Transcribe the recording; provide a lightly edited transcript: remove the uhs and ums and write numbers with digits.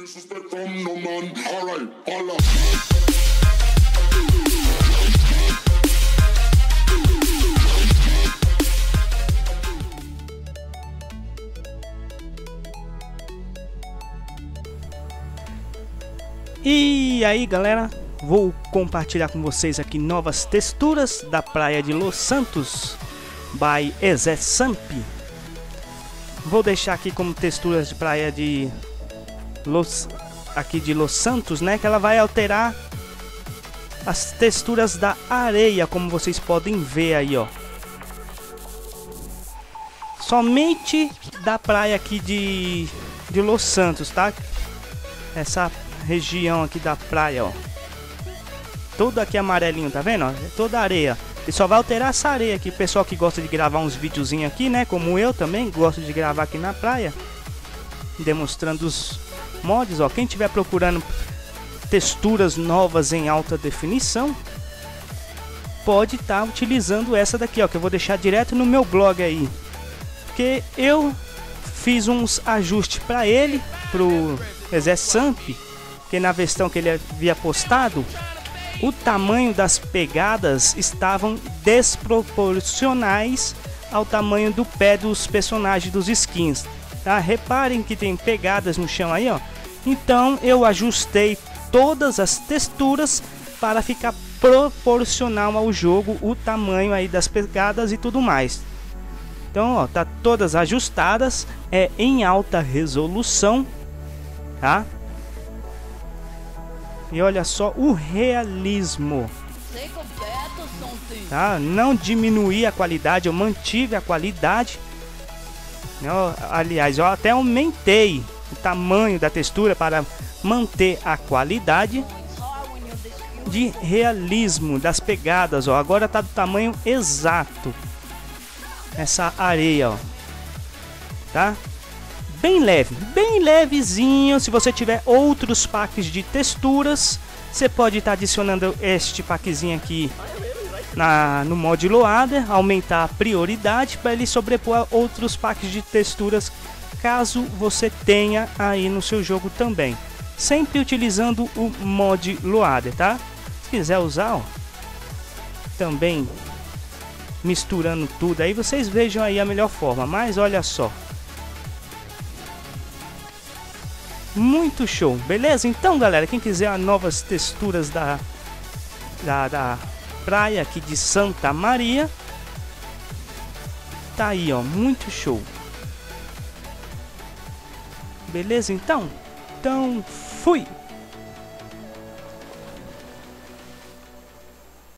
E aí galera, vou compartilhar com vocês aqui novas texturas da praia de Los Santos by Ezé Samp. Vou deixar aqui como texturas de praia de Los Santos, né, que ela vai alterar as texturas da areia, como vocês podem ver aí, ó. Somente da praia aqui de Los Santos, tá? Essa região aqui da praia, ó, todo aqui amarelinho, tá vendo? Ó? Toda areia. E só vai alterar essa areia aqui. Pessoal que gosta de gravar uns videozinhos aqui, né? Como eu também gosto de gravar aqui na praia, demonstrando os mods, ó. Quem estiver procurando texturas novas em alta definição, pode estar utilizando essa daqui, ó, que eu vou deixar direto no meu blog aí, porque eu fiz uns ajustes para ele, pro Ezé Samp, que na versão que ele havia postado, o tamanho das pegadas estavam desproporcionais ao tamanho do pé dos personagens dos skins, tá? Reparem que tem pegadas no chão aí, ó. Então eu ajustei todas as texturas para ficar proporcional ao jogo, o tamanho aí das pegadas e tudo mais. Então, ó, tá todas ajustadas, é em alta resolução, tá? E olha só o realismo, tá? Não diminuí a qualidade, eu mantive a qualidade. Aliás, eu até aumentei o tamanho da textura para manter a qualidade de realismo das pegadas, ó. Agora tá do tamanho exato essa areia, ó, tá? Bem leve, bem levezinho. Se você tiver outros packs de texturas, você pode estar adicionando este packzinho aqui no mod Loader, aumentar a prioridade para ele sobrepor a outros packs de texturas, caso você tenha aí no seu jogo também, sempre utilizando o mod Loader, tá? Se quiser usar, ó, também misturando tudo aí, vocês vejam aí a melhor forma. Mas olha só, muito show, beleza? Então galera, quem quiser novas texturas da praia aqui de Santa Maria, tá aí, ó, muito show, beleza? Então fui!